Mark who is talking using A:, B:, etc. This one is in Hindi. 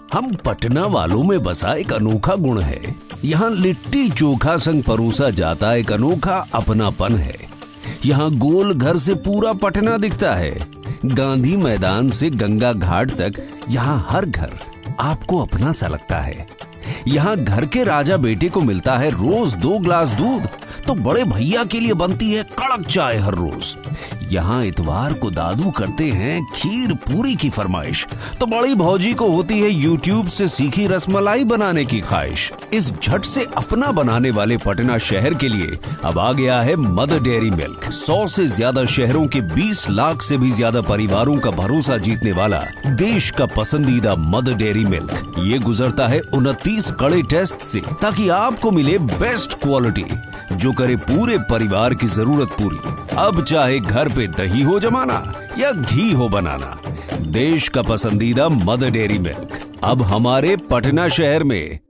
A: हम पटना वालों में बसा एक अनोखा गुण है। यहाँ लिट्टी चोखा संग परोसा जाता एक अनोखा अपनापन है। यहाँ गोल घर से पूरा पटना दिखता है। गांधी मैदान से गंगा घाट तक यहाँ हर घर आपको अपना सा लगता है। यहाँ घर के राजा बेटे को मिलता है रोज 2 गिलास दूध, तो बड़े भैया के लिए बनती है कड़क चाय हर रोज। यहाँ इतवार को दादू करते हैं खीर पूरी की फरमाइश, तो बड़ी भौजी को होती है यूट्यूब से सीखी रसमलाई बनाने की ख्वाहिश। इस झट से अपना बनाने वाले पटना शहर के लिए अब आ गया है मदर डेयरी मिल्क। 100 से ज्यादा शहरों के 20 लाख से भी ज्यादा परिवारों का भरोसा जीतने वाला देश का पसंदीदा मदर डेयरी मिल्क। ये गुजरता है 29 कड़े टेस्ट से, ताकि आपको मिले बेस्ट क्वालिटी जो करे पूरे परिवार की जरूरत पूरी। अब चाहे घर पे दही हो जमाना या घी हो बनाना, देश का पसंदीदा मदर डेयरी मिल्क अब हमारे पटना शहर में।